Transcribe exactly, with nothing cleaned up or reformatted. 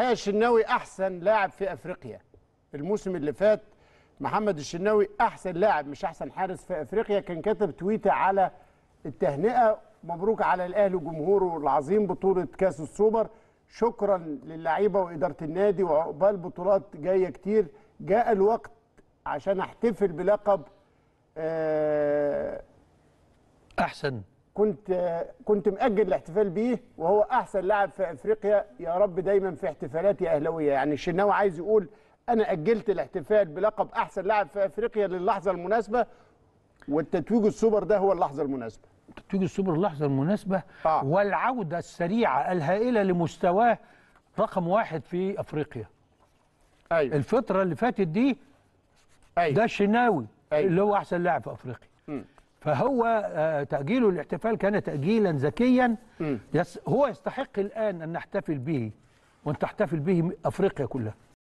الحقيقه الشناوي احسن لاعب في افريقيا الموسم اللي فات. محمد الشناوي احسن لاعب مش احسن حارس في افريقيا. كان كتب تويته على التهنئه، مبروك على الاهلي وجمهوره العظيم بطوله كاس السوبر، شكرا للعيبه واداره النادي وعقبال بطولات جايه كتير. جاء الوقت عشان احتفل بلقب آه احسن. كنت آه كنت مأجل الاحتفال بيه، وهو احسن لاعب في افريقيا. يا رب دايما في احتفالاتي اهلاويه. يعني الشناوي عايز يقول انا اجلت الاحتفال بلقب احسن لاعب في افريقيا للحظه المناسبه، والتتويج السوبر ده هو اللحظه المناسبه. تتويج السوبر اللحظه المناسبه آه. والعوده السريعه الهائله لمستواه رقم واحد في افريقيا. ايوه الفتره اللي فاتت دي أيوة. ده الشناوي أيوة. اللي هو احسن لاعب في افريقيا. م. فهو آه تاجيله الاحتفال كان تاجيلا ذكيا. م. يس هو يستحق الان ان نحتفل به وان تحتفل به افريقيا كلها.